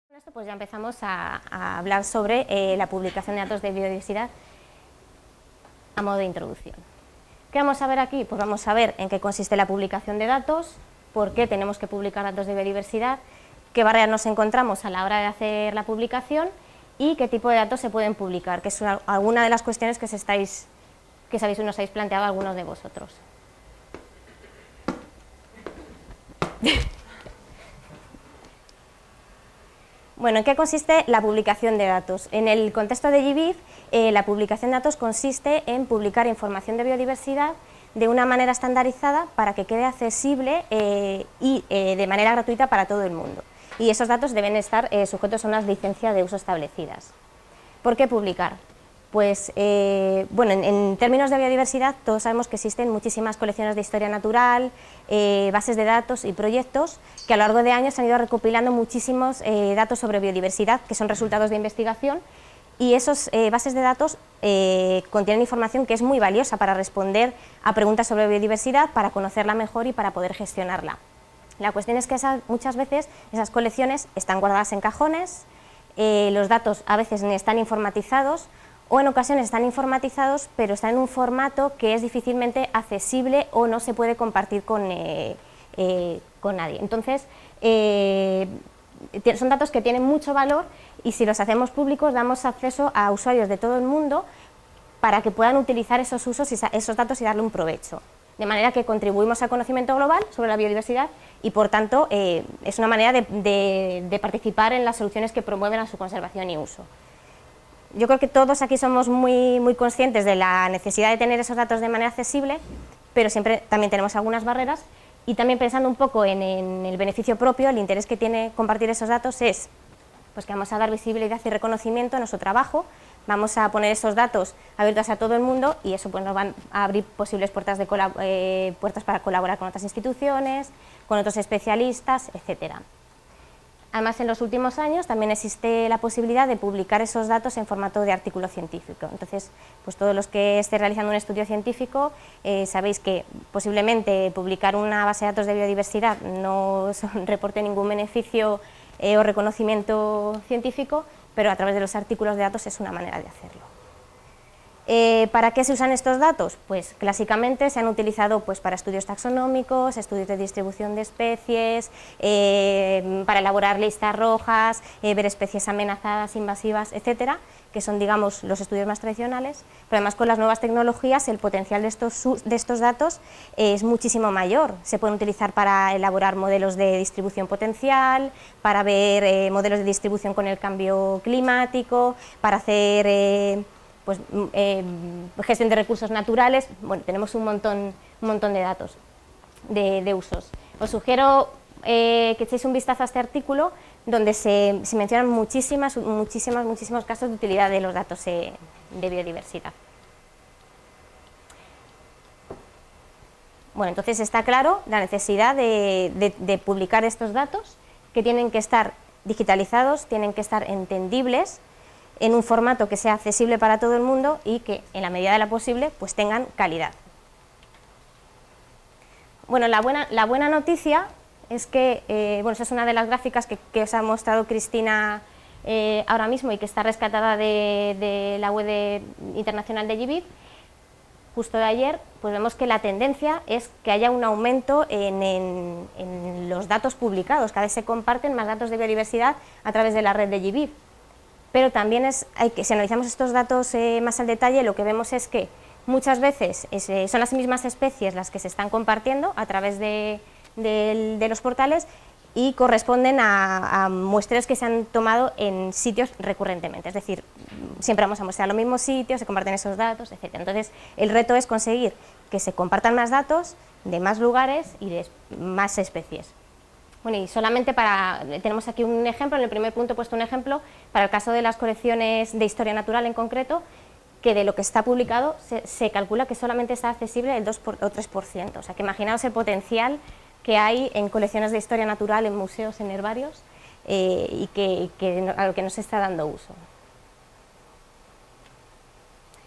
Con esto pues ya empezamos a hablar sobre la publicación de datos de biodiversidad a modo de introducción. ¿Qué vamos a ver aquí? Pues vamos a ver en qué consiste la publicación de datos, por qué tenemos que publicar datos de biodiversidad, qué barreras nos encontramos a la hora de hacer la publicación y qué tipo de datos se pueden publicar, que es alguna de las cuestiones que nos habéis planteado algunos de vosotros. Bueno, ¿en qué consiste la publicación de datos? En el contexto de GBIF, la publicación de datos consiste en publicar información de biodiversidad de una manera estandarizada para que quede accesible y de manera gratuita para todo el mundo. Y esos datos deben estar sujetos a unas licencias de uso establecidas. ¿Por qué publicar? Pues, bueno, en términos de biodiversidad, todos sabemos que existen muchísimas colecciones de historia natural, bases de datos y proyectos que a lo largo de años han ido recopilando muchísimos datos sobre biodiversidad, que son resultados de investigación, y esas bases de datos contienen información que es muy valiosa para responder a preguntas sobre biodiversidad, para conocerla mejor y para poder gestionarla. La cuestión es que muchas veces esas colecciones están guardadas en cajones, los datos a veces ni están informatizados, o en ocasiones están informatizados, pero están en un formato que es difícilmente accesible o no se puede compartir con nadie. Entonces, son datos que tienen mucho valor y si los hacemos públicos damos acceso a usuarios de todo el mundo para que puedan utilizar esos usos y esos datos y darle un provecho. De manera que contribuimos al conocimiento global sobre la biodiversidad y, por tanto, es una manera de participar en las soluciones que promueven a su conservación y uso. Yo creo que todos aquí somos muy conscientes de la necesidad de tener esos datos de manera accesible, pero siempre también tenemos algunas barreras y también pensando un poco en el beneficio propio, el interés que tiene compartir esos datos es pues que vamos a dar visibilidad y reconocimiento a nuestro trabajo, vamos a poner esos datos abiertos a todo el mundo y eso pues nos van a abrir posibles puertas para colaborar con otras instituciones, con otros especialistas, etcétera. Además, en los últimos años también existe la posibilidad de publicar esos datos en formato de artículo científico. Entonces, pues todos los que estéis realizando un estudio científico sabéis que posiblemente publicar una base de datos de biodiversidad no reporte ningún beneficio o reconocimiento científico, pero a través de los artículos de datos es una manera de hacerlo. ¿Para qué se usan estos datos? Pues clásicamente se han utilizado pues, para estudios taxonómicos, estudios de distribución de especies, para elaborar listas rojas, ver especies amenazadas, invasivas, etcétera, que son, digamos, los estudios más tradicionales, pero además con las nuevas tecnologías el potencial de estos datos es muchísimo mayor. Se pueden utilizar para elaborar modelos de distribución potencial, para ver modelos de distribución con el cambio climático, para hacer pues, gestión de recursos naturales. Bueno, tenemos un montón de datos, de usos. Os sugiero que echéis un vistazo a este artículo donde se mencionan muchísimos casos de utilidad de los datos de biodiversidad. Bueno, entonces está claro la necesidad de publicar estos datos, que tienen que estar digitalizados, tienen que estar entendibles, en un formato que sea accesible para todo el mundo y que, en la medida de lo posible, pues tengan calidad. Bueno, la buena noticia es que, bueno, esa es una de las gráficas que os ha mostrado Cristina ahora mismo y que está rescatada de la web internacional de GBIF, justo de ayer, pues vemos que la tendencia es que haya un aumento en los datos publicados, cada vez se comparten más datos de biodiversidad a través de la red de GBIF. Pero también si analizamos estos datos más al detalle, lo que vemos es que muchas veces son las mismas especies las que se están compartiendo a través de los portales y corresponden a muestreos que se han tomado en sitios recurrentemente, es decir, siempre vamos a mostrar los mismos sitios, se comparten esos datos, etc. Entonces, el reto es conseguir que se compartan más datos de más lugares y de más especies. Bueno, y solamente tenemos aquí un ejemplo, en el primer punto he puesto un ejemplo, para el caso de las colecciones de historia natural en concreto, que de lo que está publicado se calcula que solamente está accesible el 2 o 3%, o sea que imaginaos el potencial que hay en colecciones de historia natural, en museos, en herbarios, y a lo que no se está dando uso.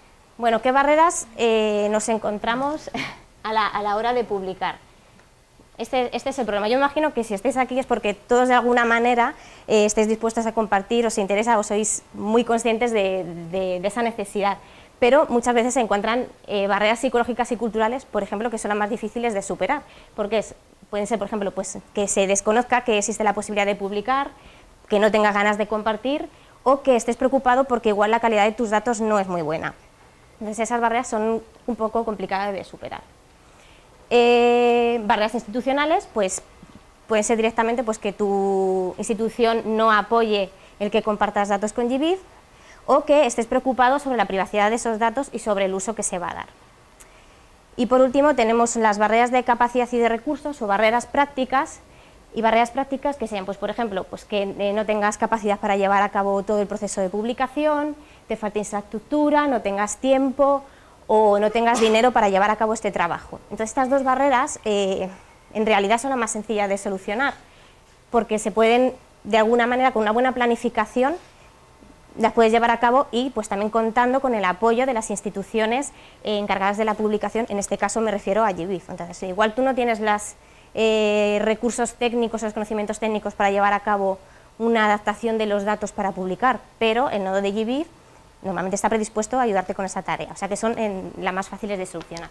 Bueno, ¿qué barreras nos encontramos a la hora de publicar? Este es el problema. Yo imagino que si estáis aquí es porque todos de alguna manera estáis dispuestos a compartir, os interesa o sois muy conscientes de esa necesidad, pero muchas veces se encuentran barreras psicológicas y culturales, por ejemplo, que son las más difíciles de superar, porque pueden ser, por ejemplo, pues, que se desconozca que existe la posibilidad de publicar, que no tengas ganas de compartir, o que estés preocupado porque igual la calidad de tus datos no es muy buena. Entonces esas barreras son un poco complicadas de superar. Barreras institucionales, pues pueden ser directamente pues, que tu institución no apoye el que compartas datos con GBIF, o que estés preocupado sobre la privacidad de esos datos y sobre el uso que se va a dar. Y por último tenemos las barreras de capacidad y de recursos o barreras prácticas, y barreras prácticas que sean, pues, por ejemplo, pues que no tengas capacidad para llevar a cabo todo el proceso de publicación, te falte infraestructura, no tengas tiempo o no tengas dinero para llevar a cabo este trabajo. Entonces estas dos barreras en realidad son las más sencillas de solucionar, porque se pueden, de alguna manera, con una buena planificación, las puedes llevar a cabo y pues también contando con el apoyo de las instituciones encargadas de la publicación, en este caso me refiero a GBIF. Entonces, igual tú no tienes los recursos técnicos o los conocimientos técnicos para llevar a cabo una adaptación de los datos para publicar, pero el nodo de GBIF normalmente está predispuesto a ayudarte con esa tarea, o sea que son las más fáciles de solucionar.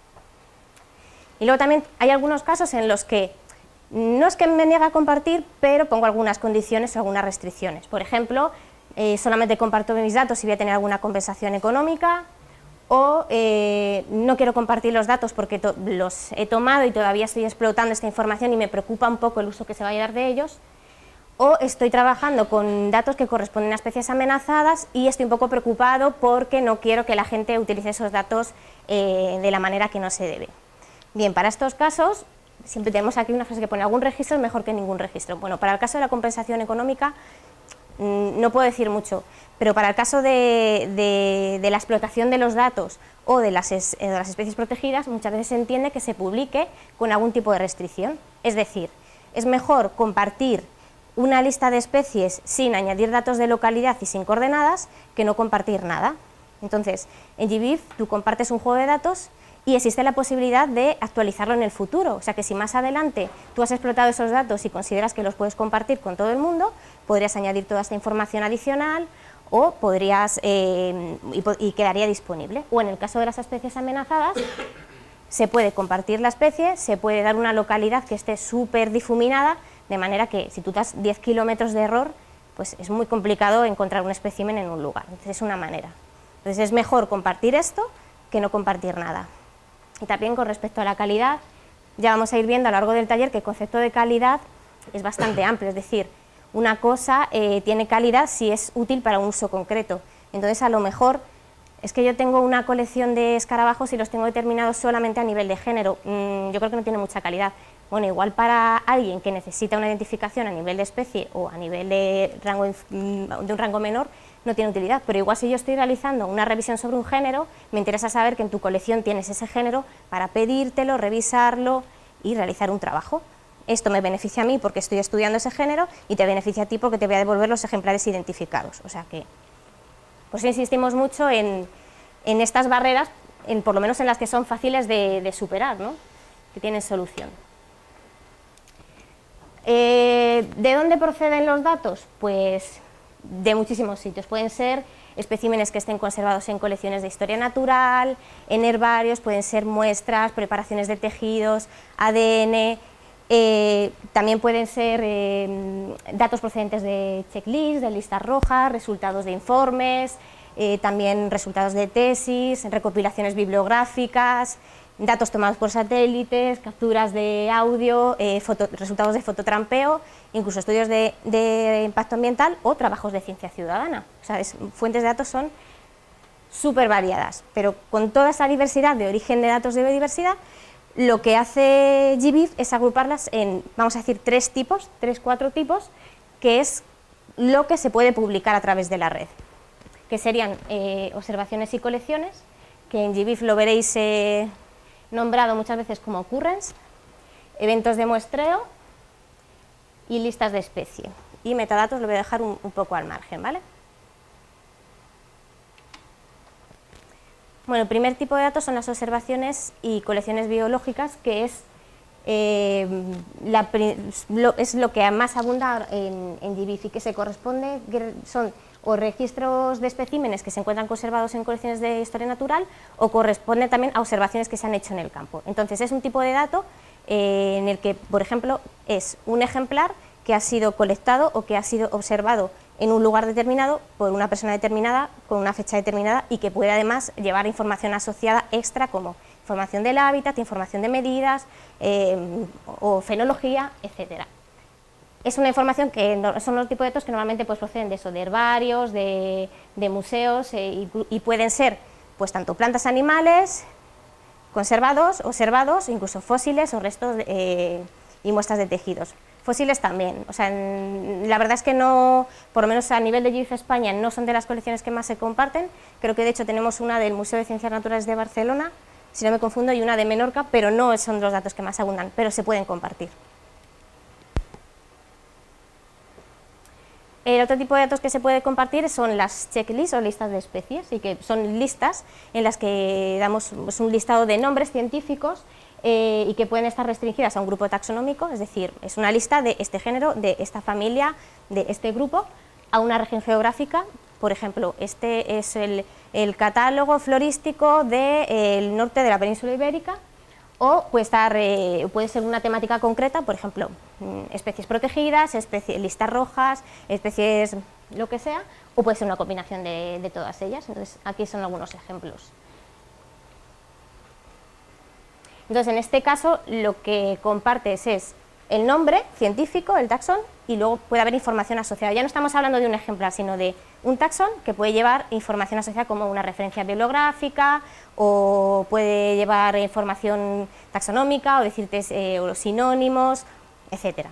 Y luego también hay algunos casos en los que no es que me niegue a compartir, pero pongo algunas condiciones o algunas restricciones. Por ejemplo, solamente comparto mis datos si voy a tener alguna compensación económica, o no quiero compartir los datos porque los he tomado y todavía estoy explotando esta información y me preocupa un poco el uso que se vaya a dar de ellos, o estoy trabajando con datos que corresponden a especies amenazadas y estoy un poco preocupado porque no quiero que la gente utilice esos datos de la manera que no se debe. Bien, para estos casos, siempre tenemos aquí una frase que pone algún registro es mejor que ningún registro. Bueno, para el caso de la compensación económica no puedo decir mucho, pero para el caso de la explotación de los datos o de las especies protegidas, muchas veces se entiende que se publique con algún tipo de restricción. Es decir, es mejor compartir una lista de especies sin añadir datos de localidad y sin coordenadas que no compartir nada. Entonces, en GBIF tú compartes un juego de datos y existe la posibilidad de actualizarlo en el futuro, o sea que si más adelante tú has explotado esos datos y consideras que los puedes compartir con todo el mundo, podrías añadir toda esta información adicional o podrías, y quedaría disponible. O en el caso de las especies amenazadas, se puede compartir la especie, se puede dar una localidad que esté súper difuminada, de manera que si tú das 10 kilómetros de error, pues es muy complicado encontrar un espécimen en un lugar, entonces es una manera. Entonces es mejor compartir esto que no compartir nada. Y también con respecto a la calidad, ya vamos a ir viendo a lo largo del taller que el concepto de calidad es bastante amplio, es decir, una cosa tiene calidad si es útil para un uso concreto. Entonces a lo mejor es que yo tengo una colección de escarabajos y los tengo determinados solamente a nivel de género, yo creo que no tiene mucha calidad. Bueno, igual para alguien que necesita una identificación a nivel de especie o a nivel de un rango menor, no tiene utilidad, pero igual si yo estoy realizando una revisión sobre un género, me interesa saber que en tu colección tienes ese género para pedírtelo, revisarlo y realizar un trabajo. Esto me beneficia a mí porque estoy estudiando ese género y te beneficia a ti porque te voy a devolver los ejemplares identificados. O sea que, por eso insistimos mucho en estas barreras, por lo menos en las que son fáciles de superar, ¿no? Que tienen solución. ¿De dónde proceden los datos? Pues de muchísimos sitios. Pueden ser especímenes que estén conservados en colecciones de historia natural, en herbarios, pueden ser muestras, preparaciones de tejidos, ADN, también pueden ser datos procedentes de checklists, de listas rojas, resultados de informes, también resultados de tesis, recopilaciones bibliográficas, datos tomados por satélites, capturas de audio, resultados de fototrampeo, incluso estudios de impacto ambiental o trabajos de ciencia ciudadana. O sea, fuentes de datos son súper variadas, pero con toda esa diversidad de origen de datos de biodiversidad, lo que hace GBIF es agruparlas en, vamos a decir, 4 tipos, que es lo que se puede publicar a través de la red, que serían observaciones y colecciones, que en GBIF lo veréis nombrado muchas veces como occurrence, eventos de muestreo y listas de especie. Y metadatos lo voy a dejar un poco al margen, ¿vale? Bueno, el primer tipo de datos son las observaciones y colecciones biológicas, que es es lo que más abunda en GBIF y que se corresponde, son o registros de especímenes que se encuentran conservados en colecciones de historia natural o corresponde también a observaciones que se han hecho en el campo. Entonces es un tipo de dato en el que, por ejemplo, es un ejemplar que ha sido colectado o que ha sido observado en un lugar determinado por una persona determinada, con una fecha determinada y que puede además llevar información asociada extra como información del hábitat, información de medidas o fenología, etcétera. Es una información que son los tipos de datos que normalmente pues, proceden de eso, de herbarios, de museos y pueden ser pues, tanto plantas, animales, conservados, observados, incluso fósiles o restos y muestras de tejidos. Fósiles también, o sea, la verdad es que no, por lo menos a nivel de GBIF España, no son de las colecciones que más se comparten, creo que de hecho tenemos una del Museo de Ciencias Naturales de Barcelona, si no me confundo, y una de Menorca, pero no son los datos que más abundan, pero se pueden compartir. El otro tipo de datos que se puede compartir son las checklists o listas de especies, y que son listas en las que damos un listado de nombres científicos y que pueden estar restringidas a un grupo taxonómico, es decir, es una lista de este género, de esta familia, de este grupo, a una región geográfica. Por ejemplo, este es el catálogo florístico del norte de la península ibérica, o puede ser una temática concreta, por ejemplo, especies protegidas, listas rojas, especies lo que sea, o puede ser una combinación de todas ellas. Entonces, aquí son algunos ejemplos. Entonces, en este caso, lo que compartes es el nombre científico, el taxón, y luego puede haber información asociada. Ya no estamos hablando de un ejemplar, sino de un taxón que puede llevar información asociada como una referencia bibliográfica, o puede llevar información taxonómica, o decirte los sinónimos, etcétera.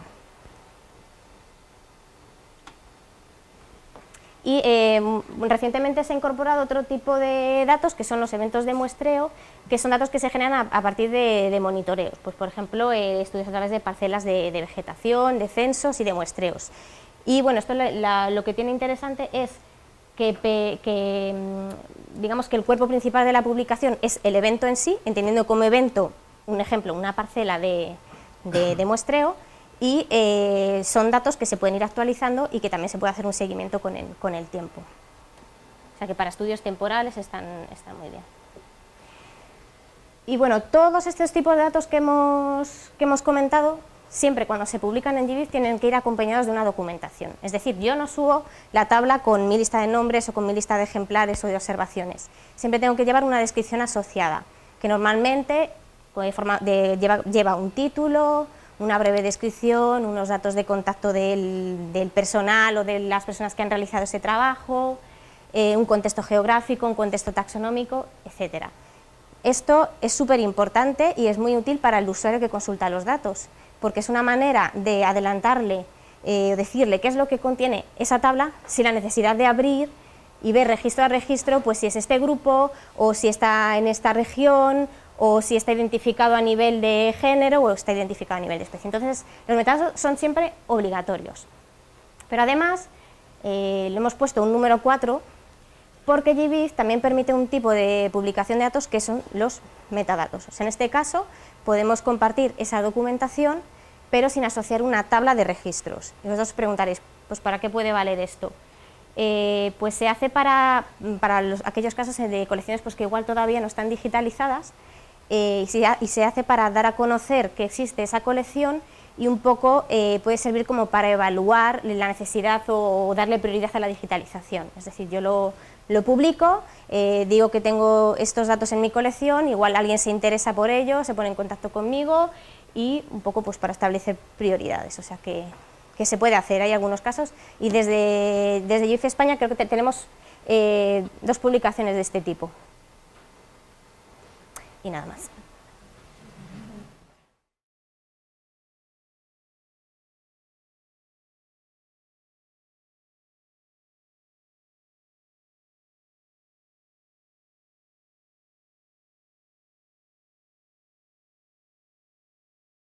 Y recientemente se ha incorporado otro tipo de datos que son los eventos de muestreo, que son datos que se generan a partir de monitoreos, pues por ejemplo estudios a través de parcelas de vegetación, de censos y de muestreos. Y bueno, esto lo que tiene interesante es que digamos que el cuerpo principal de la publicación es el evento en sí, entendiendo como evento, un ejemplo, una parcela de muestreo, y son datos que se pueden ir actualizando y que también se puede hacer un seguimiento con el tiempo. O sea que para estudios temporales están muy bien. Y bueno, todos estos tipos de datos que hemos comentado, siempre cuando se publican en GBIF tienen que ir acompañados de una documentación. Es decir, yo no subo la tabla con mi lista de nombres o con mi lista de ejemplares o de observaciones. Siempre tengo que llevar una descripción asociada, que normalmente lleva un título, una breve descripción, unos datos de contacto del personal o de las personas que han realizado ese trabajo, un contexto geográfico, un contexto taxonómico, etcétera. Esto es súper importante y es muy útil para el usuario que consulta los datos, porque es una manera de adelantarle, decirle qué es lo que contiene esa tabla, sin la necesidad de abrir y ver registro a registro, pues si es este grupo, o si está en esta región, o si está identificado a nivel de género o está identificado a nivel de especie. Entonces, los metadatos son siempre obligatorios. Pero además, le hemos puesto un número 4, porque GBIF también permite un tipo de publicación de datos que son los metadatos. O sea, en este caso, podemos compartir esa documentación, pero sin asociar una tabla de registros. Y vosotros os preguntaréis, pues ¿para qué puede valer esto? Pues se hace para aquellos casos de colecciones pues, que igual todavía no están digitalizadas, y se hace para dar a conocer que existe esa colección y un poco puede servir como para evaluar la necesidad o darle prioridad a la digitalización. Es decir, yo lo publico, digo que tengo estos datos en mi colección, igual alguien se interesa por ello, se pone en contacto conmigo y un poco pues para establecer prioridades, o sea que se puede hacer, hay algunos casos, y desde GBIF España creo que tenemos 2 publicaciones de este tipo. Y nada más.